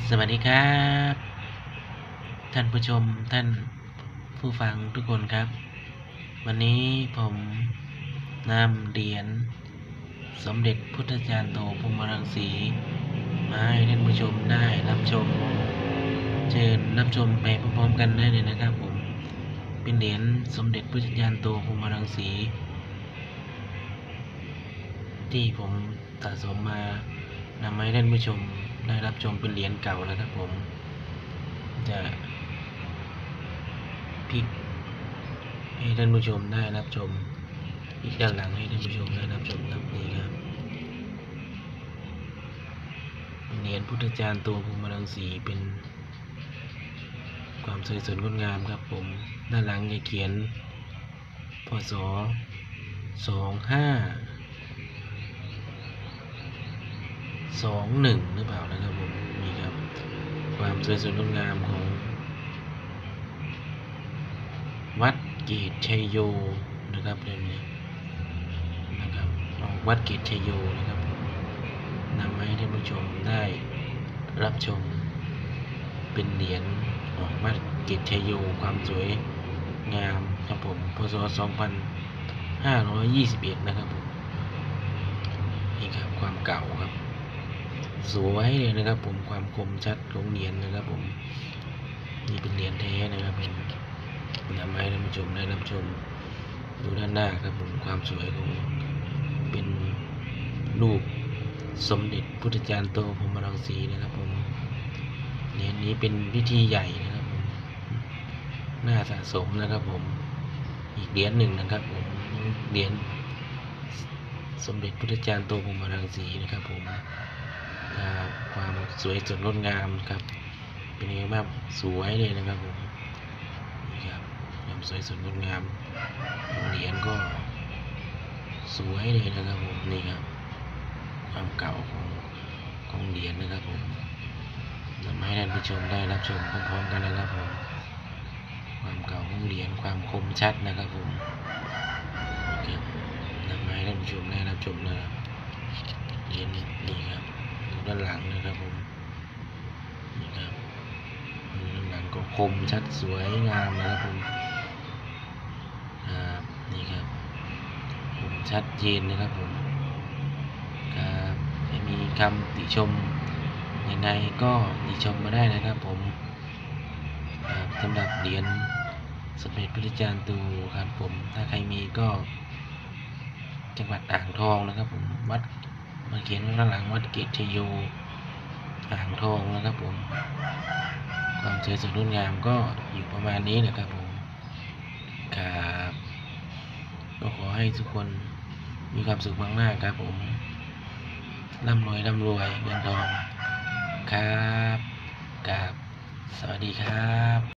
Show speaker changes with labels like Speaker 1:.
Speaker 1: สวัสดีครับท่านผู้ชมท่านผู้ฟังทุกคนครับ วันนี้ผมนำเหรียญสมเด็จพุทธจารย์โตพรหมรังสีมาให้ท่านผู้ชมได้รับชมเชิญรับชมไปพร้อมๆกันได้เลยนะครับผมเป็นเหรียญสมเด็จพุทธจารย์โตพรหมรังสีที่ผมสะสมมานำให้ท่านผู้ชมได้รับชมเป็นเหรียญเก่านะครับผมจะพลิกให้ท่านผู้ชมได้รับชมอีกด้านหลังให้ท่านผู้ชมได้รับชมครับนี่ครับเหรียญพุทธจารย์โตพรหมรังสีเป็นความสวยสดงดงามครับผมด้านหลังจะเขียนพ.ศ. 2521หรือเปล่านะครับผมนี่ครับความสวยสดงดงามของวัดเกตชัยโยนะครับเรื่องนี้นะครับวัดเกตชัยโยนะครับนำมาให้ท่านผู้ชมได้รับชมเป็นเหรียญของวัดเกตชัยโยความสวยงามครับผมพ.ศ. 2521นะครับผมนี่ครับความเก่าครับสวยเลยนะครับผมความคมชัดของเหรียญนะครับผมนี่เป็นเหรียญแท้นะครับผมนำมาให้ท่านผู้ชมได้รับชมดูด้านหน้าครับผมความสวยของเป็นรูปสมเด็จพุทธจารย์โตพรหมรังสีนะครับผมเหรียญนี้เป็นพิธีใหญ่นะครับผมน่าสะสมนะครับผมอีกเหรียญหนึ่งนะครับผมเหรียญสมเด็จพุทธจารย์โตพรหมรังสีนะครับผมความสวยสดงดงามครับเป็นยังไงบ้างสวยเลยนะครับผมนี่ครับความสวยสดงดงามเหรียญก็สวยเลยนะครับผมนี่ครับความเก่าของเหรียญนะครับผมนำให้ท่านผู้ชมได้รับชมพร้อมๆกันนะครับผมความเก่าของเหรียญความคมชัดนะครับผมนำมาให้ท่านผู้ชมได้รับชมนะครับเหรียญนี่ครับดูด้านหลังนะครับผมนี่ครับด้านหลังก็คมชัดสวยงามนะครับผมนี่ครับคมชัดเจนนะครับผมครับไม่มีคำติชมยังไงก็ติชมมาได้นะครับผมสำหรับเหรียญสมเด็จพระพุทธจารย์โตครับผมถ้าใครมีก็จังหวัดอ่างทองนะครับผมวัดมาเขียนไว้ข้างหลังวัดเกตชัยโยอ่างทองนะครับผมความสวยสดงดงามก็อยู่ประมาณนี้นะครับผมครับก็ขอให้ทุกคนมีความสุขมากๆครับผมร่ำรวยเงินทองครับกับสวัสดีครับ